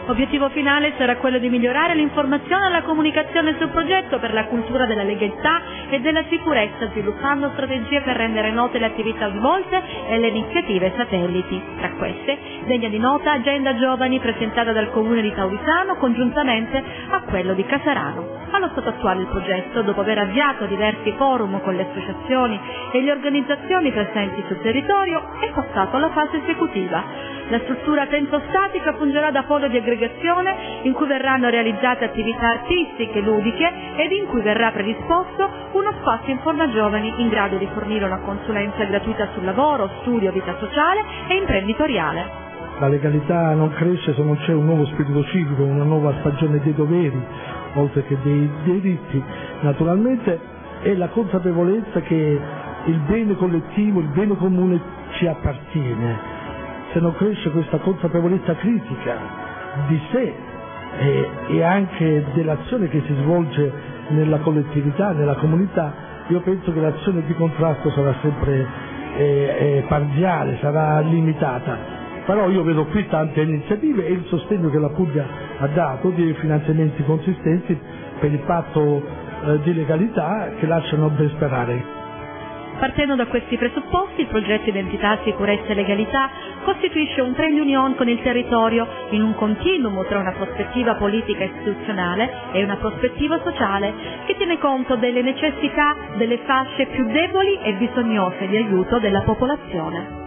L'obiettivo finale sarà quello di migliorare l'informazione e la comunicazione sul progetto per la cultura della legalità e della sicurezza, sviluppando strategie per rendere note le attività svolte e le iniziative satelliti. Tra queste, degna di nota Agenda Giovani presentata dal Comune di Taurisano congiuntamente a quello di Casarano. Allo stato attuale il progetto, dopo aver avviato diversi forum con le associazioni e le organizzazioni presenti sul territorio, è passato alla fase esecutiva. La struttura tensostatica fungerà da polo di aggregazione in cui verranno realizzate attività artistiche, ludiche ed in cui verrà predisposto uno spazio Informa Giovani in grado di fornire una consulenza gratuita sul lavoro, studio, vita sociale e imprenditoriale. La legalità non cresce se non c'è un nuovo spirito civico, una nuova stagione dei doveri, oltre che dei diritti. Naturalmente è la consapevolezza che il bene collettivo, il bene comune ci appartiene. Se non cresce questa consapevolezza critica di sé e anche dell'azione che si svolge nella collettività, nella comunità, io penso che l'azione di contrasto sarà sempre parziale, sarà limitata. Però io vedo qui tante iniziative e il sostegno che la Puglia ha dato di finanziamenti consistenti per il patto di legalità che lasciano ben sperare. Partendo da questi presupposti, il progetto Identità, Sicurezza e Legalità costituisce un trade union con il territorio in un continuum tra una prospettiva politica e istituzionale e una prospettiva sociale che tiene conto delle necessità delle fasce più deboli e bisognose di aiuto della popolazione.